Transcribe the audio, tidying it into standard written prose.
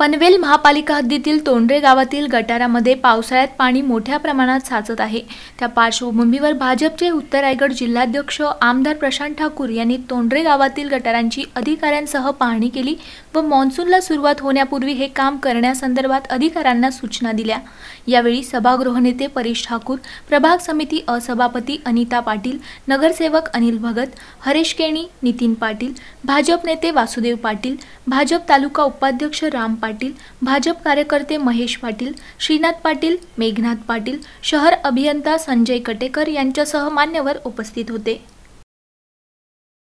पनवेल महापालिका हद्दीतील तोंडरे गावातील गटारामध्ये पावसाळ्यात पाणी मोठ्या प्रमाणात साचत आहे। त्या पार्श्वभूमीवर भाजपचे उत्तर रायगड जिल्हाध्यक्ष आमदार प्रशांत ठाकूर यांनी तोंडरे गावातील गटारांची अधिकाऱ्यांसह पाहणी केली व मॉन्सूनला सुरुवात होण्यापूर्वी हे काम करण्यासंदर्भात अधिकाऱ्यांना सूचना दिल्या। यावेळी सभागृह नेते परेश ठाकूर, प्रभाग समिती असभापती अनिता पाटील, नगरसेवक अनिल भगत, हरेश केणी, नितीन पाटील, भाजप नेते वासुदेव पाटील, भाजप तालुका उपाध्यक्ष राम पाटील, भाजप कार्यकर्ते महेश पाटील, श्रीनाथ पाटील, मेघनाथ पाटील, शहर अभियंता संजय कटेकर यांच्यासह मान्यवर उपस्थित होते।